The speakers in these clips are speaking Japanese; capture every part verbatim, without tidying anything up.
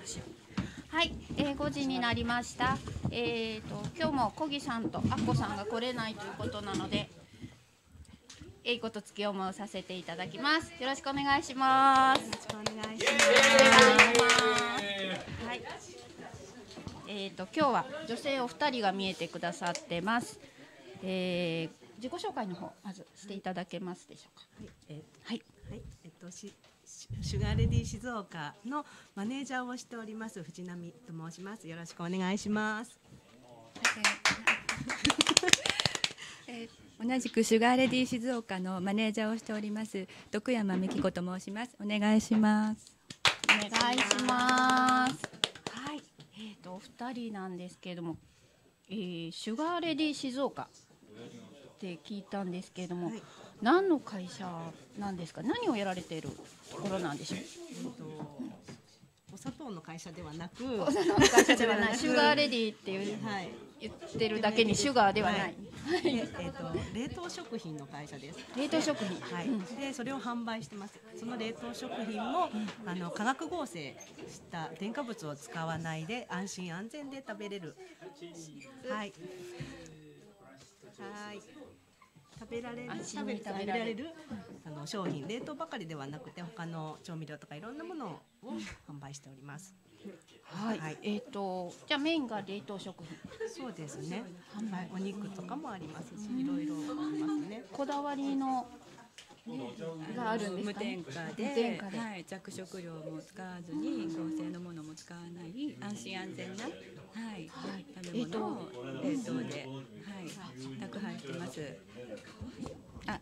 私はい、えー、ごじになりました。えーと今日も小木さんとアッコさんが来れないということなので、えいことつきをもさせていただきます。よろしくお願いします。よろしくお願いします。はい。えーと今日は女性お二人が見えてくださってます。えー、自己紹介の方まずしていただけますでしょうか。 はい、えー、 はい、 はい、えっとしシュガーレディ静岡のマネージャーをしております藤波と申します。よろしくお願いします。 えー、同じくシュガーレディ静岡のマネージャーをしております徳山美希子と申します。お願いします。 お願いします。はい、えーとお二人なんですけれども、えー、シュガーレディ静岡って聞いたんですけれども、はい、何の会社なんですか。何をやられているところなんでしょう。 えーとお砂糖の会社ではなく、 お砂糖の会社ではないシュガーレディっていう、はい、言ってるだけにシュガーではない。はい、 でえー、と冷凍食品の会社です。 冷凍食品、 はい、うん、でそれを販売してます。その冷凍食品も、うん、あの化学合成した添加物を使わないで安心安全で食べれる。はい。はい。食べられる、食べ、食べられるあの商品、冷凍ばかりではなくて他の調味料とかいろんなものを販売しております。 はい、はい、えっ、ー、とじゃあメインが冷凍食品。 そうですね。はい、お肉とかもありますし、いろいろありますね。 こだわりのがあるんですかね。 無添加で、無添加で、はい、着色料も使わずに合成のものも使わない安心安全な、はい、はい、食べ物を冷凍で、はい、宅配してます。あ、はい。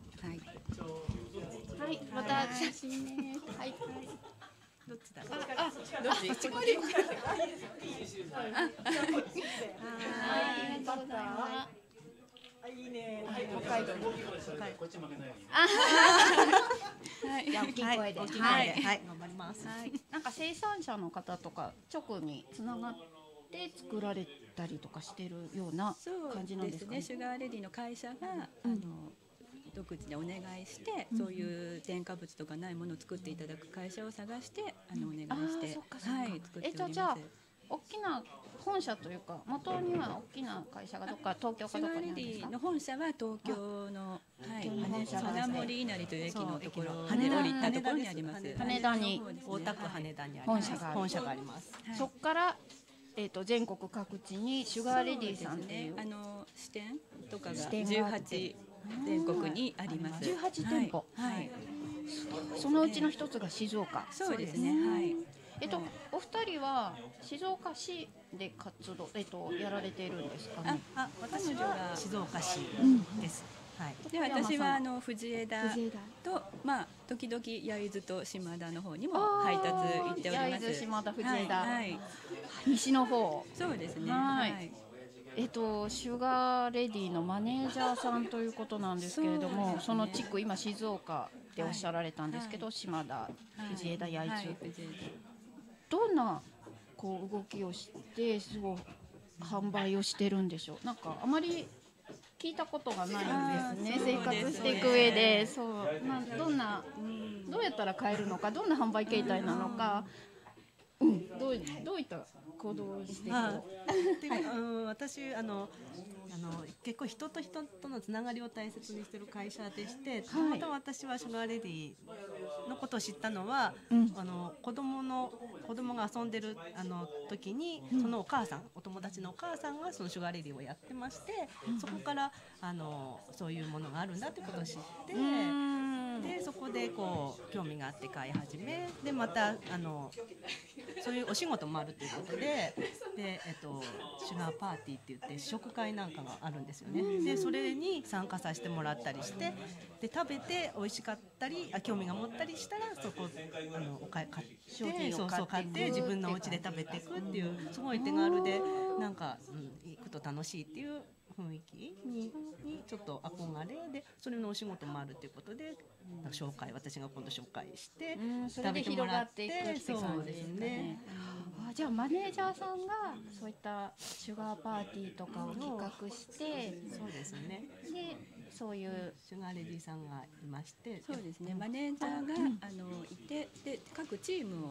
はい、また写真ね。はい。 どっちだ。 あ、どっち。ここで。あ、はい、ありがとうございます。いいね。北海道に。こっち負けないように。はい。じゃあ大きい声で。はい。はい。 頑張ります。 はい。なんか生産者の方とか直につながって作られたりとかしてるような感じなんですかね。 シュガーレディの会社があの独自でお願いして、そういう添加物とかないものを作っていただく会社を探してあのお願いして、はい、作っております。 え、じゃあ大きな本社というか元には大きな会社がどっか東京かどっかにあるんですか。 シュガーレディの本社は東京の花森稲荷という駅のところ羽田降りたところにあります。 羽田に大田区羽田に本社が本社があります。 そこからえっと全国各地にシュガーレディさんっていうあの支店とかがじゅうはち全国にあります。 じゅうはち店舗。はい。そのうちの一つが静岡。 そうですね。はい。 えっとお二人は静岡市で活動えっとやられているんですかね。 あ、私は静岡市です。はい。 で私はあの藤枝とまあ時々焼津と島田の方にも配達行っております。 焼津、島田、藤枝。 はい。 西の方。 そうですね。 はい。えっと、シュガーレディのマネージャーさんということなんですけれども、 そ,、ね、その地区今静岡でおっしゃられたんですけど、はい、島田、はい、藤枝、焼津、はい、どんなこう動きをしてすごい販売をしてるんでしょう。なんかあまり聞いたことがないんですね。生活していく上で、そうなどんな、うん、どうやったら買えるのか、どんな販売形態なのか、うん、どうどういった行動をしていくの。 うん、私あのあの結構人と人とのつながりを大切にしている会社でして、たまたま私はシュガーレディのことを知ったのは、うん、あの子供の子供が遊んでるあの時に、うん、そのお母さんお友達のお母さんがそのシュガーレディをやってまして、うん、そこからあのそういうものがあるんだってことを知って、うん、でそこでこう興味があって買い始めで、またあのそういうお仕事もあるということで、で、えっと、シュガーパーティーって言って試食会なんかがあるんですよね。でそれに参加させてもらったりして、で食べて美味しかったりあ興味が持ったりしたらそこあのお買い買ってそうそう買って自分のお家で食べていくっていうすごい手軽でなんか、うん、行くと楽しいっていう雰囲気 に, にちょっと憧れで、それのお仕事もあるということで、うん、紹介私が今度紹介して、 うん、それで広がっていくって感じですね。あ、じゃあマネージャーさんがそういったシュガーパーティーとかを企画して、 そうですね。 でそういうシュガーレディさんがいまして、 そうですね。マネージャーが、うん、あのいてで各チームを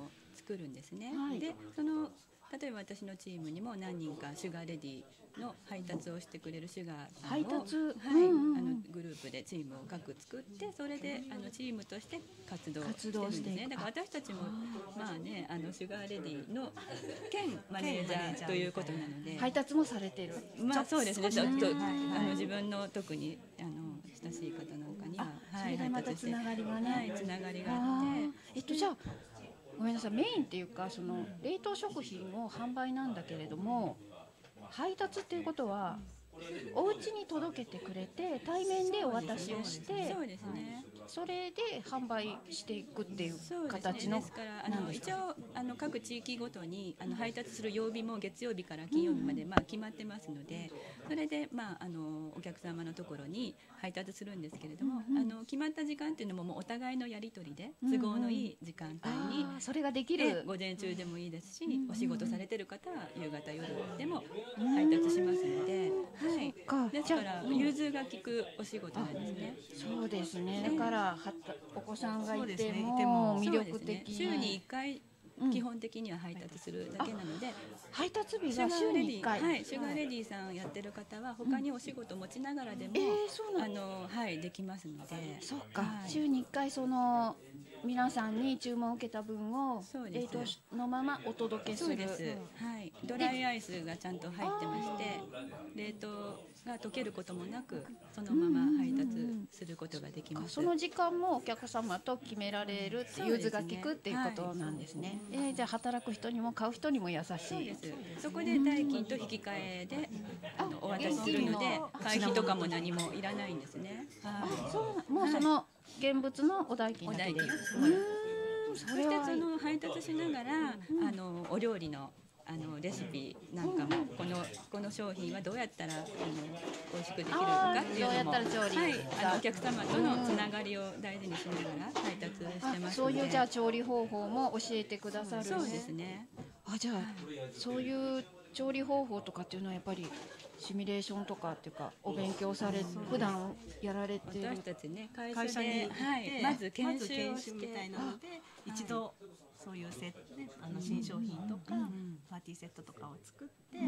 作るんですね。 はい、 でその例えば私のチームにも何人かシュガーレディの配達をしてくれるシュガーさんを、 配達、 はい、 うんうん、 あのグループでチームを各作ってそれであのチームとして活動してるんですね。だから私たちもまあねあのシュガーレディの兼マネージャーということなので配達もされてる。 まあそうですね。ちょっと、 はい、 あの自分の特にあの親しい方なんかには、 はい、それでまたつながりがね、 はい、つながりがあって、 えっとじゃあごめんなさい、メインっていうかその冷凍食品を販売なんだけれども、配達っていうことはお家に届けてくれて対面でお渡しをして、 そうですね。 それで販売していくっていう形の、 ですからあの一応あの各地域ごとにあの配達する曜日も月曜日から金曜日まで、まあ決まってますので、それでまああのお客様のところに配達するんですけれども、あの決まった時間っていうのももうお互いのやり取りで都合のいい時間帯に、 それができる。 午前中でもいいですし、お仕事されてる方は夕方夜でも配達しますので、はい。ですから融通が利くお仕事なんですね。 そうですね。だからはたお子さんがいても魅力的、 週にいっかい基本的には配達するだけなので、 配達日が週にいっかい、 はい、シュガーレディさんやってる方は他にお仕事持ちながらでも、あのはいできますので、 そっか、週にいっかいその皆さんに注文を受けた分を冷凍のままお届けする。 そうです。はい。ドライアイスがちゃんと入ってまして、冷凍が溶けることもなくそのまま配達することができます。 その時間もお客様と決められるって融通が利くっていうことなんですね。えー、じゃあ働く人にも買う人にも優しい。 そうです。そこで代金と引き換えであのお渡しするので、会費とかも何もいらないんですね。 あ、そうもうその現物のお代金だけで。 そしてその配達しながら、あのお料理のあのレシピなんかも、このこの商品はどうやったらあの美味しくできるのかっていうのも、はい、あのお客様とのつながりを大事にしながら配達してます。 そういうじゃあ調理方法も教えてくださる。 そうですね。 あ、じゃあそういう調理方法とかっていうのはやっぱりシミュレーションとかっていうかお勉強され、普段やられてる。 私たちね会会社に行って、はい、 まず研修をしてみたいなので、一度そういうセットね、あの新商品とか、うん、パーティーセットとかを作って、うん、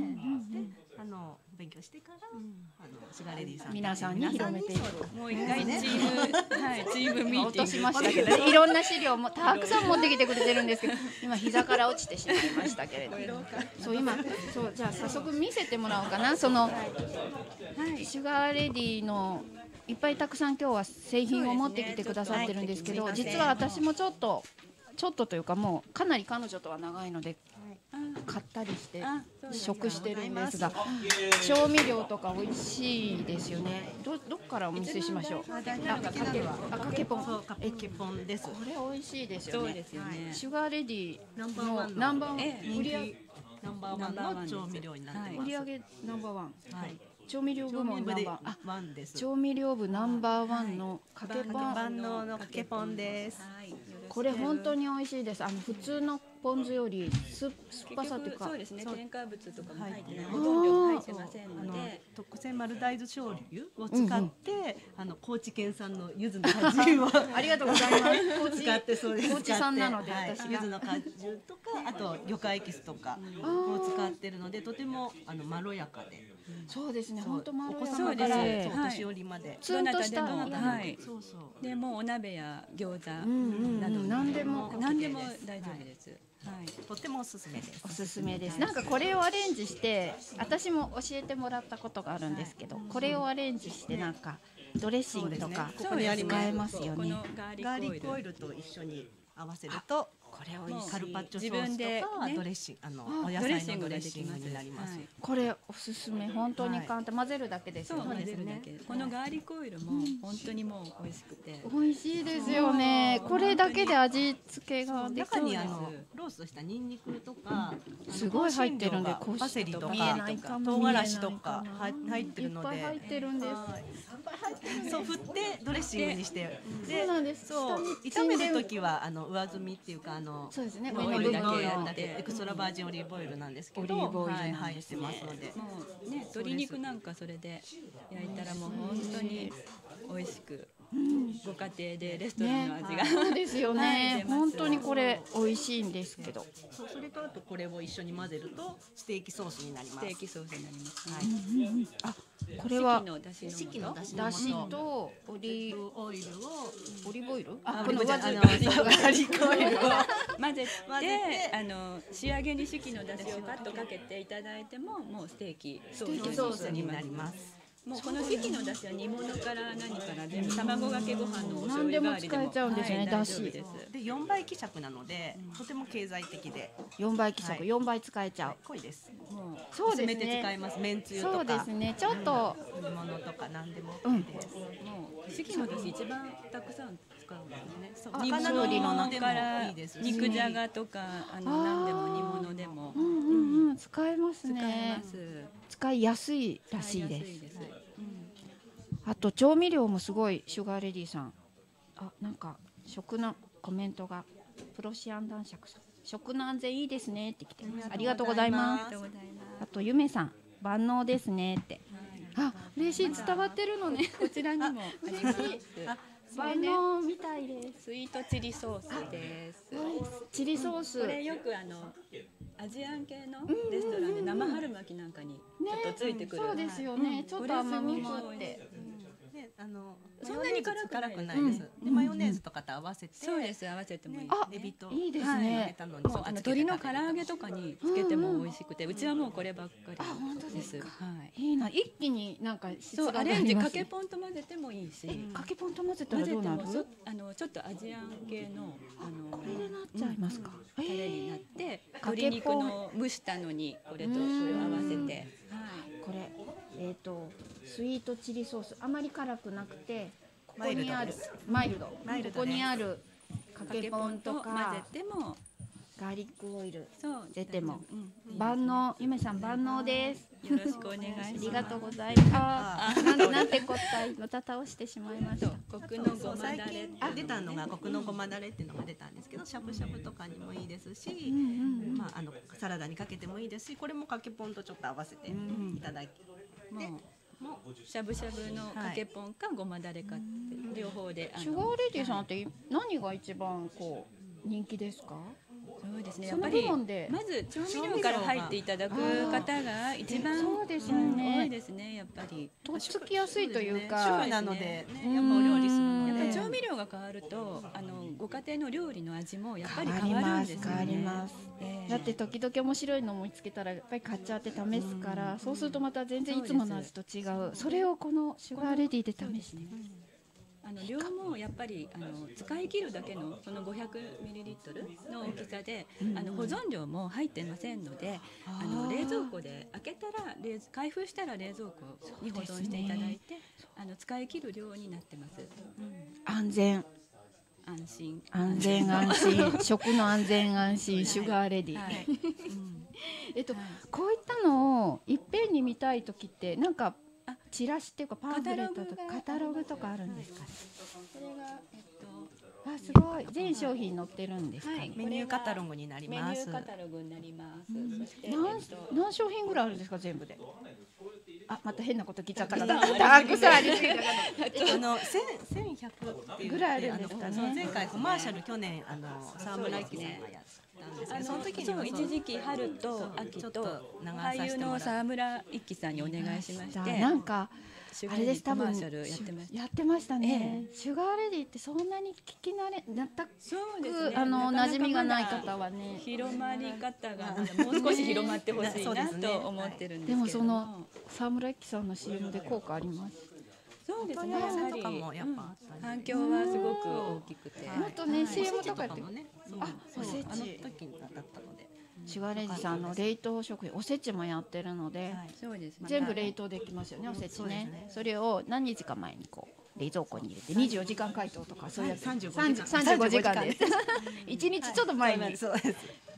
であの勉強してから、うん、あのシュガーレディさん皆さんに広めていく。 もう一回チーム、はい、チームミーティング落としましたけど、ね、いろんな資料もたくさん持ってきてくれてるんですけど、今膝から落ちてしまいましたけれども、そう今そうじゃあ早速見せてもらおうかな。その、はい、シュガーレディのいっぱいたくさん今日は製品を持ってきてくださってるんですけど、ね、実は私もちょっとちょっとというかもうかなり彼女とは長いので買ったりして食してるんですが、調味料とか美味しいですよね。どどっからお見せしましょう。あ、かけあかけポン、 そうかけポンです。 これ美味しいですよね。 そうですよね。 シュガーレディナンバーワンナンバーワン売り上げナンバーワンの調味料になってます。 売り上げナンバーワン。 はい。 調味料部門ナンバーワンです。 調味料部ナンバーワンのかけポン、 万能のかけポンです。 これ本当に美味しいです。あの普通のポン酢より酸っぱさというか、 そうですね。添加物とかも入ってない、ほとんど入ってませんので、 特選丸大豆醤油を使って、あの高知県産の柚子の果汁をありがとうございます。 使ってそうです。 高知産なので私が柚子の果汁とか、あと魚介エキスとかを使ってるので、とてもあのまろやかで。 そうですね。本当まろやかお子様からお年寄りまでツンとした、 はい。 そうそう。 でもお鍋や餃子など何でも何でも大丈夫です。 はい、とてもおすすめです。 おすすめです。なんかこれをアレンジして、私も教えてもらったことがあるんですけど、これをアレンジしてなんかドレッシングとかここで使えますよね。 ガーリックオイルと一緒に合わせると、これ美味しい。カルパッチョソースとかドレッシング、あのお野菜のドレッシングになります。 これおすすめ。本当に簡単。混ぜるだけですよね。 このガーリックオイルも本当にもう美味しくて。 美味しいですよね。これだけで味付けができる。 中にあのローストしたニンニクとかすごい入ってるんで、 パセリとか唐辛子とか入ってるので、 いっぱい入ってるんです。 そう振ってドレッシングにして、 そうなんです。 そう炒める時はあの上澄みっていうかあのそうですね。 オイルだけやってエクストラバージンオリーブオイルなんですけど、 オリーブオイルはい入ってますので、 もうね鶏肉なんかそれで焼いたらもう本当に美味しくご家庭でレストランの味が、 ね、そうですよね、 はい、 本当にこれ美味しいんですけど、 そう、それとあとこれを一緒に混ぜるとステーキソースになります。 ステーキソースになります、ね。 はい。 うんうん、あ、これは四季のだしだしとオリーブオイルをオリーブオイル、 あ、 このわずかあのにガーリックオイルを混ぜて、 混ぜてあの仕上げに四季のだしをパッとかけていただいてももうステーキソステーキソースになります。 もうこの四季のだしは煮物から何から全部卵かけご飯のお醤何でも油代わりでも使えちゃうんですね、 はい、 だし大丈夫ですでよんばい希釈なので、とても経済的でよんばい希釈、 はいよんばい使えちゃう、 濃いです。 もうそうです薄めて使いね、 ます。めんつゆとかそうですね、ちょっと、 煮物とか何でもうん OK です。 もう四季のだし一番たくさん使うんですね。 そう煮魚の煮物でもからいいですし、 肉じゃがとかあの何でも煮物でもうんうんうん、使えます使えねま、す。 使いやすいらしいです。 使いやすいです。 あと調味料もすごい、シュガーレディさん、あ、なんか食のコメントがプロシアン男爵さん、食の安全いいですねって来てます。ありがとうございます。 ありがとうございます。 あとゆめさん、万能ですねって、あ、嬉しい、伝わってるのね。 こちらにもあります。 万能みたいです。 スイートチリソースです。 チリソース。 これよくあのアジアン系のレストランで生春巻きなんかにちょっとついてくる。 そうですよね。ちょっと甘みもあって。 で、あのそんなに辛くない辛くないです。で、マヨネーズとかと合わせて、 そうです。合わせてもいい。 あ、 エビといいです揚げね。 たのにもうあの鶏の唐揚げとかにつけても美味しくて、うちはもうこればっかりです。 あ、本当ですか。 はい。 いいな、一気になんか質そうがアレンジか上がりますけポンと混ぜてもいいし、 かけポンと混ぜた混ぜてらどうなる？ もそあのちょっとアジアン系のあのこれでなっちゃいますか。 タレになってかけ鶏ポン肉の蒸したのにこれとこれを合わせて、はい。 これえっとスイートチリソース、あまり辛くなくて、ここにあるマイルド、 マイルドですここにあるかかけけポンポンと混とかぜてもガーリックオイルそう出てもうん万能、ゆめさん万能です。 よろしくお願いします。 ありがとうございます。あー、なんなんてこったい、また倒してしまいました。 コクのごま最だれ近出たのがコクのごまだれっていうのが出たんですけど、しゃぶしゃぶとかにもいいですし、 うんうんまああのサラダにかけてもいいですし、これもかけポンとちょっと合わせていただいて、 もうもしゃぶしゃぶのかけポンかごまだれかって両方であのシュガーレディさんって何が一番こう人気ですか？ そうですね。やそのっぱり部門でまず調味料から入っていただく方が一番そうですよね多いですね。やっぱり。 とっつきやすいという主か婦、なのでね、 うんやっぱお料理するのやっぱりで、 調味料が変わるとあのご家庭の料理の味もやっぱり変わり変わるます変わんですよね。 ります。 ええだって時々面白いの見つけたらやっぱり買っちゃって試すから、そうするとまた全然いつもの味と違う。それをこのシュガーレディで試して。 あの量もやっぱりあの使い切るだけのそのごひゃくミリリットルの大きさで、あの保存量も入ってませんので、あの冷蔵庫で開けたら冷開封したら冷蔵庫に保存していただいて、あの使い切る量になってます。うん、 安全安心安全安心食の安全安心シュガーレディ。 はいえっとはいこういったのをいっぺんに見たいときってなんかチラシっていうかパンフレットとかカタログとかあるんですか？ これがえっとあ、すごい。全商品載ってるんですかね。 はいメニューカタログになりメニますュー。カタログになります。そしてえっ何と何商品ぐらいあるんですか全部で？あ、また変なこと聞いちゃったかな。 たくさんたくさんありすぎたかあの千千百っていうぐらいあるんですかねあのその前回コマーシャル去年あの沢村一樹さんがやったんですけど、その時にそうは一時期春と秋ちょっとと流さ俳優せてもらうの沢村一樹さんにお願いしましな。 て、 なんかシュガーレディあれです多分コマーシャルやってました。 やってましたね。シュガーレディってそんなに聞き慣れ全そうですね。 くあのなかなか馴染みがないまだ方はね。 広まり方がまだもう少し広まってほしいなそうですねと思ってるんでですもけども。 その沢村一樹さんの シーエム で効果あります。 そうですね。 問い合わせやはりとかもやっぱあったんでうん反響はすごく大きくて。 はいもっとね シーエム とかやっておせちもね、そうあそうおせちあの時だったので、 シュガーレディさんの冷凍食品おせちもやってるので、 はいそうですね。 全部冷凍できますよね、おせちねそうですね。 それを何日か前にこう冷蔵庫に入れてにじゅうよじかん解凍とかそういうやつ。 はいさんじゅうごさんじゅうさんじゅうごじかんです。一日ちょっと前にそうです。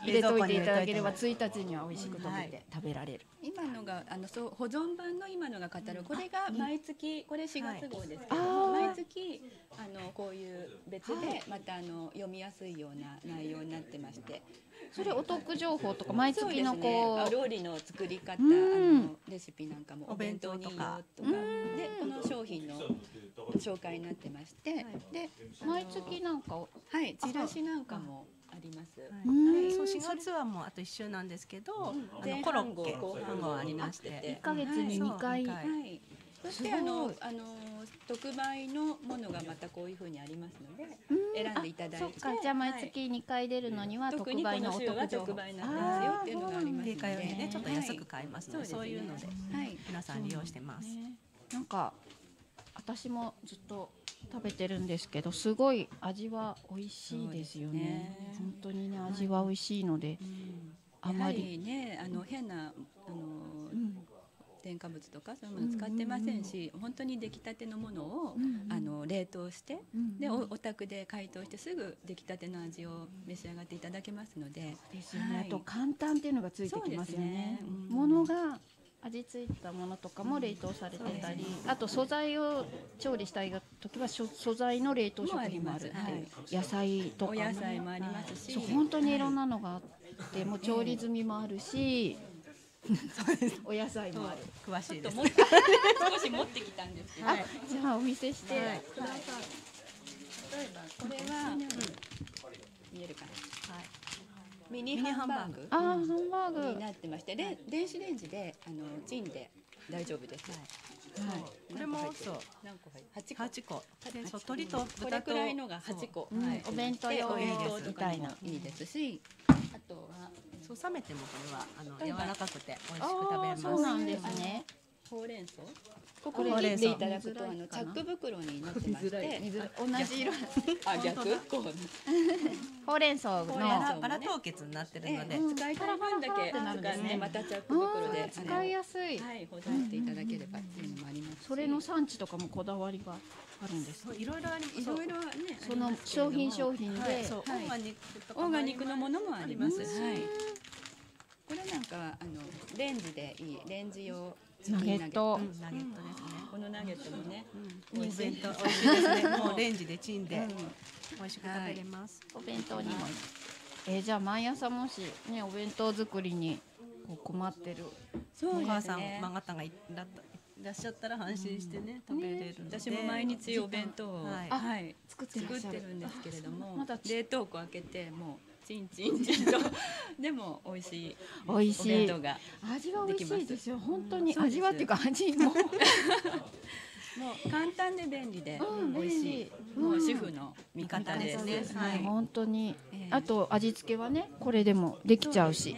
入れといていただければついたちには美味しく食べて食べられる。 今のがあのそう保存版の今のがカタログ、これが毎月これしがつ号ですけども、毎月あのこういう別でまたあの読みやすいような内容になってまして。 それお得情報とか毎月のこう、 ね、料理の作り方、あのレシピなんかもお弁当にいいよとかでこの商品の紹介になってまして、はい、で毎月なんかはいチラシなんかもあります。 はい、そうしがつはもうあといっ週なんですけど、うん、あのコロッケもありまして、 いっかげつににかい。 はい、そしてあのあの特売のものがまたこういう風にありますので選んでいただいて、そっか、 じゃあ毎月にかい出るのには特売のお得情報、 特売になってますよっていうのがありますので、 ね、ちょっと安く買えますので、そういうので皆さん利用してます。 なんか私もずっと食べてるんですけど、すごい味は美味しいですよね。本当にね、味は美味しいので、 あまりね、あの変なあの。添加物とかそういうもの使ってませんし、本当に出来たてのものを、うんうん、あの冷凍して、うんうん、で お, お宅で解凍してすぐ出来たての味を召し上がっていただけますので、 ですよね、はい、あと簡単っていうのがついてきますよね。もの、うん、が味付いたものとかも冷凍されてたり、うん、あと素材を調理したい時は素材の冷凍食品もあるって、はい、野菜とか、 ね、お野菜もありますし、 そう本当にいろんなのがあって、はい、もう調理済みもあるし、そうです。お野菜もある。 詳しいです。少し持ってきたんですけど。 はい、じゃあお見せして。はい、例えばこれは、うん、見えるかな。はい。ミニハンバーグ。 あ、ハンバーグになってまして、で電子レンジであのチンで大丈夫です。はい。 はい、これもそう何個入って八個。八個。そう鶏とこれくらいのが八個。 はい。お弁当用みたいな。 いいですし、あとは。 そう冷めてもこれはあの柔らかくて美味しく食べます。 そうなんですね。 ほうれん草。ここで切っていただくとあのチャック袋になってまして、 同じ色。 あ逆。 ほうれん草のバラ凍結になってるので、 使いたい分だけ使ってまたチャック袋で使いやすい。 はい、保存していただければっていうのもあります。 それの産地とかもこだわりがあるんです。 いろいろあります。 いろいろね、 その商品商品で、 オーガニックとかオーガニックのものもあります。はい。これなんかあのレンジでいいレンジ用ナゲット、 ナゲットですね。 このナゲットもね、 美味しいですね。もうレンジでチンで美味しく食べれます。 お弁当にも。えー、じゃあ毎朝もしねお弁当作りにこう困ってるお母さんマガタがいらっしゃったら安心してね食べれるので。 私も毎日お弁当をはい作ってるんですけれども、まだ冷凍庫開けてもう。チンチンチンとでも美味しい美味しいお弁当が味は美味しいですよ。本当に味はっていうか味ももう簡単で便利で美味しい、もう主婦の味方ですね。 はい、本当に。あと味付けはねこれでもできちゃうし。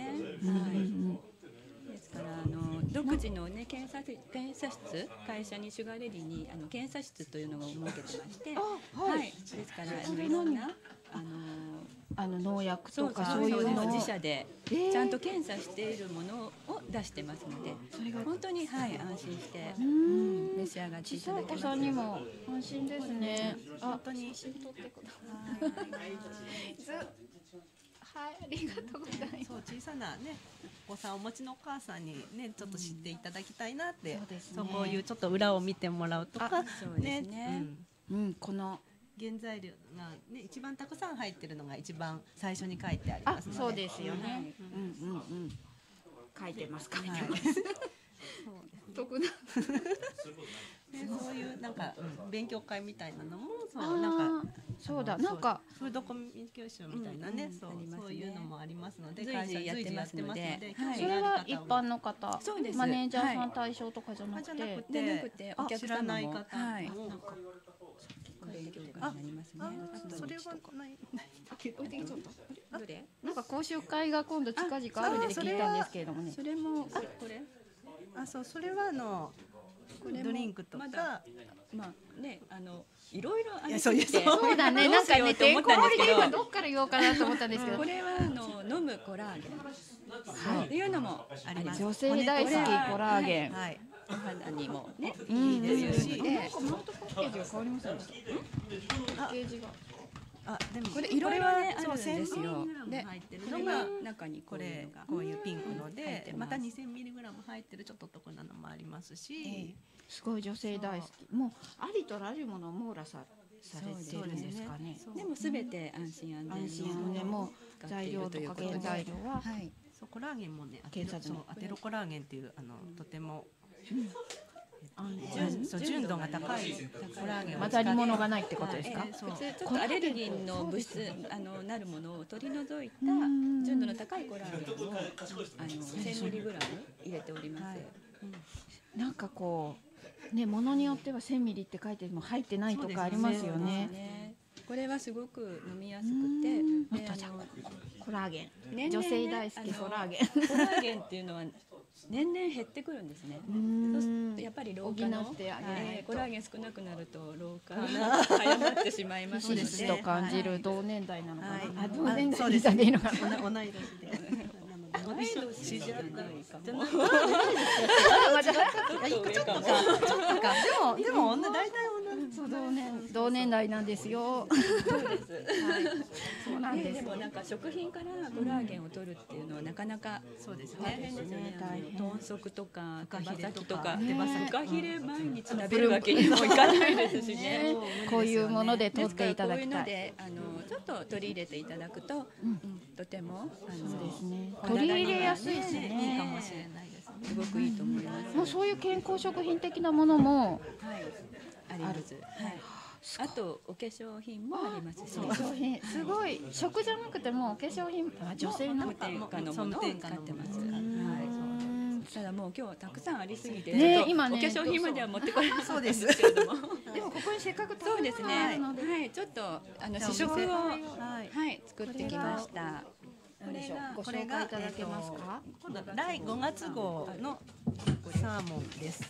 ですからあの独自のね検査検査室、会社にシュガーレディにあの検査室というのを設けてまして、はい、ですからあのいろんなあのあの農薬とかそういうのを自社でちゃんと検査しているものを出してますので、本当にはい安心して召し上がっていただけます。 小さいお子さんにも安心ですね。 本当に。 写真撮ってください。はい、ありがとうございます。 そう小さなねお子さんお持ちのお母さんにねちょっと知っていただきたいなって、そうこういうちょっと裏を見てもらうとかね、 うん、この原材料がね一番たくさん入ってるのが一番最初に書いてありますので。 そうですよね。うんうんうん。書いてます書いてます。得な。 そういうなんか勉強会みたいなのもそうなんかそうだなんかフードコミュニケーションみたいなねそういうのもありますので会社やってますので、 それは一般の方マネージャーさん対象とかじゃなくてでなくてお客様もはい勉強会になりますね。 それはないどれ？ なんか講習会が今度近々あるって聞いたんですけれどもね。 それもこれ？ あそうそれはあのドリンクとかまあねあのいろいろありすぎてそうだねなんかねてんこ盛りでどっから言おうかなと思ったんですけどこれはあの飲むコラーゲンっていうのもあります。 女性大好きコラーゲン。 お肌にもねいいですし、なんかノートパッケージが変わりませんでした？パッケージがあ、でもこれいろいろねあるんそうですよ。 せんミリグラムで、 入ってるこれのがが中にここれれがこういうピンクの入ってで、 ますまたにせんミリグラム入ってるちょっとお得なのもありますし、 すごい女性大好き。もうありとあらゆるものを網羅さされてるんですかね。 そうでもすべて安心安安心全の安全も使って材料いるというとか原ことで、 材料ははい。 そうコラーゲンもね、アテロ警察のそうアテロコラーゲンっていうあのとても安純全そう純度が高いコラーゲンを混使ってざり物がないってことですかはい。そう普通ちょっとアレルギーの物質あのなるものを取り除いた純度の高いコラーゲンをあのせんミリグラム入れております。 はいなんかこうね、ものによってはせんミリって書いても入ってないとかありますよそうですね。 ね。これはすごく飲みやすくて、であのコラーゲン、 年々ね女性大好きあのコラーゲン。 コラーゲンっていうのは年々減ってくるんですね。そうするとやっぱり老化の補ってあげないとえーコラーゲン少なくなると老化が早まってしまいますので、 ひしひしと感じる同年代なのかな。 はいあ、同年あそうで代ですでいいのかな。 同同い年で。 同い年じゃないかも。 あ、いくちょっとか、ちょっとか。でもでも女大体女。 そう同年同年代なんですよ。 そうです。 そうなんです。 でもなんか食品からコラーゲンを取るっていうのはなかなかそうです大ね。 変ですよね。 大変豚足とか手羽フカヒレ先とか、 ねフカヒレ毎日食べるわけにもいかないですしね。 こういうもので取ですからっていただこういうのきたい。 であのちょっと取り入れていただくと、うんとてもあのそうですね。 体には取り入れやすいしいいね。 かもしれないですね。 すごくいいと思います。 もうそういう健康食品的なものもはい、あります。はい。あとお化粧品もありますし、 商品すごい食じゃなくてもお化粧品あ女性の無添加のものを使ってます。はい。ただもう今日はたくさんありすぎて、 ねちょっと今ねお化粧品までは持ってこれなかったんですけれども、 でもここにせっかくそうですね。 食べ物があるのではい、ちょっとあのじゃあ試食をおは店はいい作ってきました。 これがごこれが紹介いただけますか。 今度来ごがつ号のサーモンです。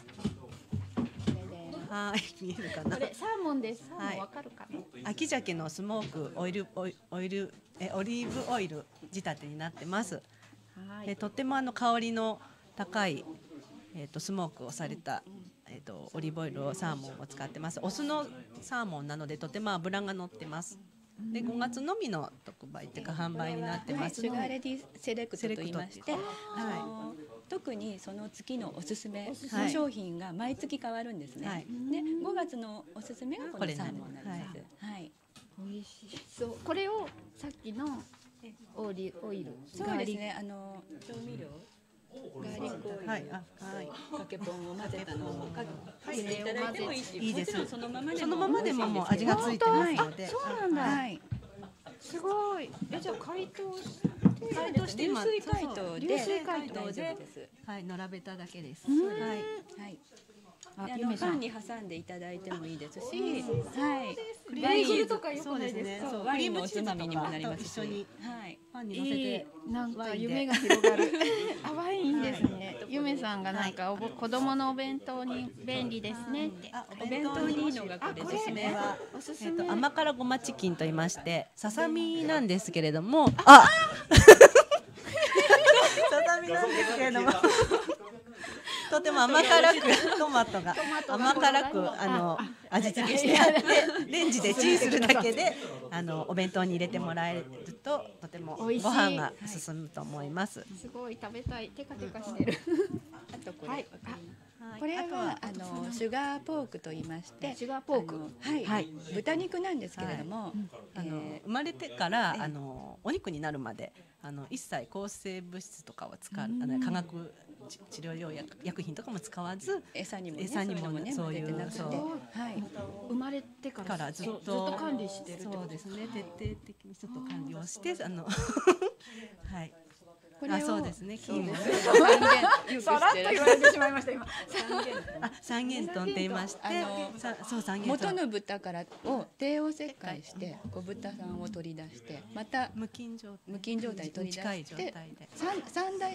はい、見えるかなこ。れサーモンです。サーはいモンわかるかな。 秋鮭のスモークオイルオイオイルえオリーブオイル仕立てになってます。 はい。 でとってもあの香りの高いえっ、とスモークをされたえっ、とオリーブオイルをサーモンを使ってます。オスのサーモンなのでとても脂が乗ってます。でごがつのみの特売というか販売になってますシュので、 ガーレディセレクトと言いまして、 はいあの特にその月のおすすめはいの商品が毎月変わるんですね。 はいでごがつのおすすめがここれのサーモンになります。はい。 美味しそう。これをさっきのオリオイル。 そうですね。あの調味料、ガーリックオイル、 はいあはいかけポンを混ぜたのをかけていただいてもいいし、 いいですもちろんそのままでもそのままでももう味美味しいんですけどがついてますので、 そうなんだ。 はい。 すごい。えじゃあ解凍し解凍して今流水解凍で流水解凍大丈夫でです。 はい並べただけです。 んはい。 はい。 あであのゆめさん。 パンに挟んでいただいてもいいですし、はい。 ベーグルとかよくそうないですか。 ですね。そうワインのおつまみにもなりますし、 一緒にはい。 パンに乗せいいて、 なんかワインで夢が広がる。あワインですね。ゆめさんがなんかおぼ子供のお弁当に便利ですねって。 あお弁当にいいのがこれですね。 はおすすめ。 えっと甘辛ごまチキンと言いましてささみなんですけれども、あささみなんですけれどもとても甘辛くトマトが甘辛くあの味付けしてあってレンジでチンするだけであのお弁当に入れてもらえるととてもご美味しい飯が進むと思います。 すごい食べたい。テカテカしてる。 あとこれ、 はいこれあとはあのシュガーポークと言いまして、 シュガーポークあのはい、 はい豚肉なんですけれども、 あのえ生まれてからあのお肉になるまであの一切抗生物質とかは使わあの化学治治療用薬薬品とかも使わずー餌にもね、 餌にもそういうのもねそういう混ぜてなくて、 そうはい。 生まれてかかららずっとずっと管理してるってことそうですね徹底的にちょっと管理をしてあのはいこれをあそうですね金をねさらっと言われてしまいました今。 あ三元豚って言いましてあのさそう三元豚元の豚からを帝王切開してこう豚さんを取り出してまた無菌状態無菌状態に取り出近い状して態で三三代目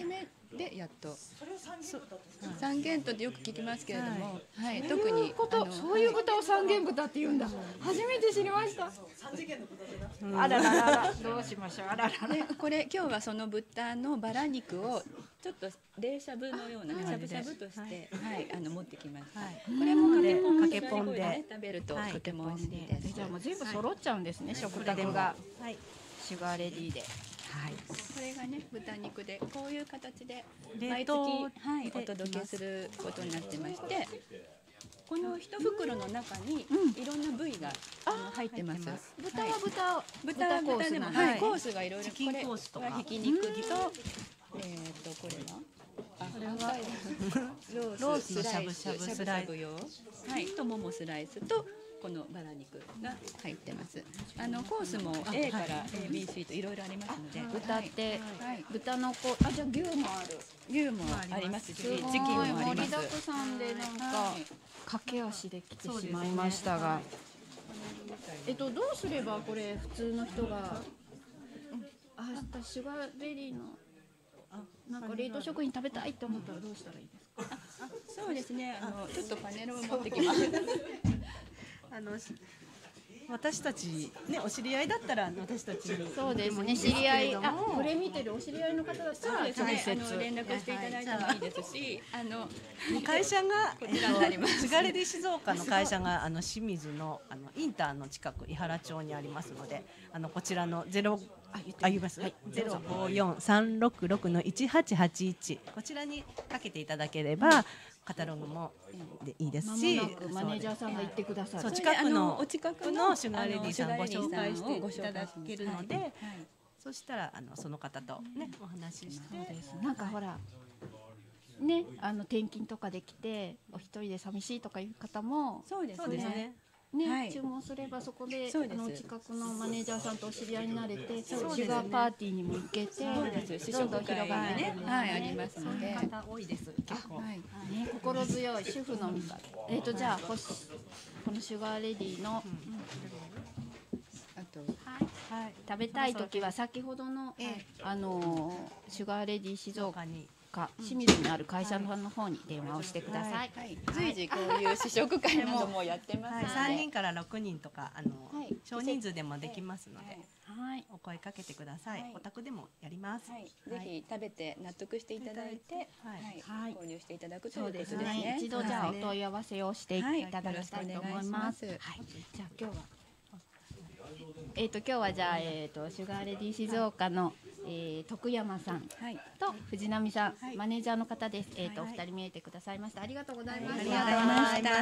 でやっと三元豚ってよく聞きますけれども、はい、特にそういう豚を三元豚って言うんだ。初めて知りました。あらららら、どうしましょう。あららら。 これ今日はその豚のバラ肉をちょっと冷しゃぶのようなしゃぶしゃぶとして、はい、あの持ってきました。これもかけポンで食べるととても美味しいです。 じゃあもう全部揃っちゃうんですね、食卓が。シュガーレディーで。 はい、これがね豚肉でこういう形で毎月、はい、お届けすることになってまして、この一袋の中にいろんな部位が、うん、入ってます。 豚は豚、 豚は豚でも、はい、コースがいろいろ。これはひき肉と、えっとこれはあこれはロースのしゃぶしゃぶスライス用、はい、とももスライスと。このバラ肉が入ってます。あのコースも A から エービーシー といろいろありますので、 豚って豚のこあじゃあ牛もある。 牛もありますし、チキンもあります。 盛りだくさんでなんか駆け足で来てしまいましたが、えっとどうすればこれ普通の人があシュガーベリーのなんか冷凍食品食べたいと思ったらどうしたらいいですか。 そうですね。あのちょっとパネルを持ってきます。 あの私たちねお知り合いだったら私たちにそうですね知り合いあこれ見てるお知り合いの方だったら直接連絡していただいてもいいですし、あの会社がこちらになります。 シュガーレディ静岡の会社があの清水のあのインターの近く伊原町にありますので、あのこちらのゼロあ言いますゼロ五四三六六の一八八一こちらにかけていただければ。カタログもでいいですし、 マネージャーさんが行ってくださる。 そう近くのお近くのシュガーレディさんご紹介していただけるので、そしたらあのその方とねお話しして、 なんかほらねあの転勤とかで来てお一人で寂しいとかいう方もそうですね。 ね、はい、注文すればそこであの近くのマネージャーさんとお知り合いになれて、シュガーパーティーにも行けて、どんどん広がるね、 はい、ありますので、 方多いです結構、 はい、ね心強い主婦の味方。えっとじゃあこのシュガーレディの、うんあと、はいはい、食べたい時は先ほどの、ええ、あのシュガーレディ静岡に。か清水にある会社さんの方に電話をしてください。はいはい、随時こういう試食会などもやってますので、 はい、さんにんからろくにんとかあの、はい、少人数でもできますので、はい、お声かけてください。はい、お宅でもやります。 はい、ぜひ食べて納得していただいて、はいはい、購入していただくということですね。 一度じゃあお問い合わせをしていただきたいと思います。はい、じゃあ今日はえっと今日はじゃあえっとシュガーレディ静岡のえー、徳山さんと藤波さん、はい、マネージャーの方です。えっ、ー、と、はい、お二人見えてくださいました。ありがとうございました。 ありがとうございました。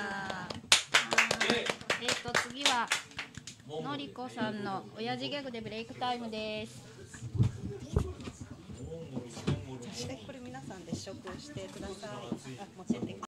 えっ、ー、と次はのりこさんの親父ギャグでブレイクタイムです。 これ皆さんで試食してください。あ、持ってって。